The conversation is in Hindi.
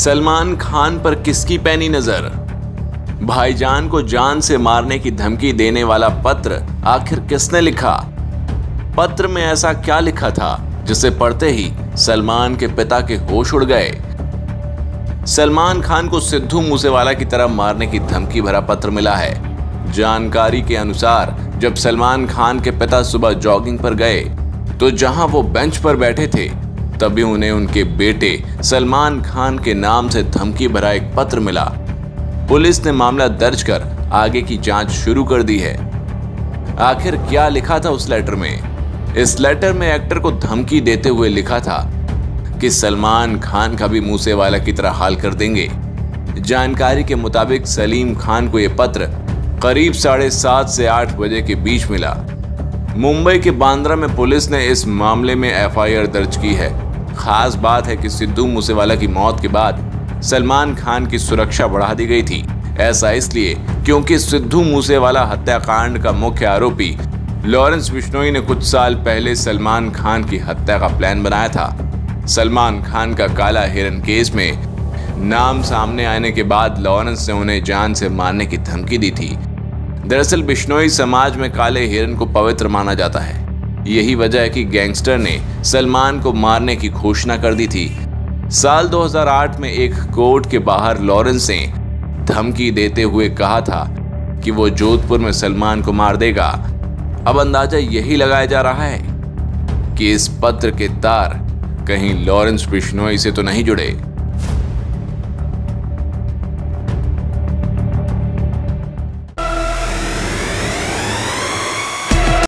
सलमान खान पर किसकी पैनी नजर? भाईजान को जान से मारने की धमकी देने वाला पत्र आखिर किसने लिखा? पत्र में ऐसा क्या लिखा था जिसे पढ़ते ही सलमान के पिता के होश उड़ गए? सलमान खान को सिद्धू मूसेवाला की तरह मारने की धमकी भरा पत्र मिला है। जानकारी के अनुसार जब सलमान खान के पिता सुबह जॉगिंग पर गए तो जहां वो बेंच पर बैठे थे तभी उन्हें उनके बेटे सलमान खान के नाम से धमकी भरा एक पत्र मिला। पुलिस ने मामला दर्ज कर आगे की जांच शुरू कर दी है। आखिर क्या लिखा था उस लेटर में? इस लेटर में एक्टर को धमकी देते हुए लिखा था कि सलमान खान का भी मूसेवाला की तरह हाल कर देंगे। जानकारी के मुताबिक सलीम खान को यह पत्र करीब 7:30 से 8 बजे के बीच मिला। मुंबई के बांद्रा में पुलिस ने इस मामले में एफआईआर दर्ज की है। खास बात है कि सिद्धू मूसेवाला की मौत के बाद सलमान खान की सुरक्षा बढ़ा दी गई थी। ऐसा इसलिए क्योंकि सिद्धू मूसेवाला हत्याकांड का मुख्य आरोपी लॉरेंस बिश्नोई ने कुछ साल पहले सलमान खान की हत्या का प्लान बनाया था। सलमान खान का काला हिरन केस में नाम सामने आने के बाद लॉरेंस ने उन्हें जान से मारने की धमकी दी थी। दरअसल बिश्नोई समाज में काले हिरन को पवित्र माना जाता है। यही वजह है कि गैंगस्टर ने सलमान को मारने की घोषणा कर दी थी। साल 2008 में एक कोर्ट के बाहर लॉरेंस ने धमकी देते हुए कहा था कि वो जोधपुर में सलमान को मार देगा। अब अंदाजा यही लगाया जा रहा है कि इस पत्र के तार कहीं लॉरेंस बिश्नोई से तो नहीं जुड़े।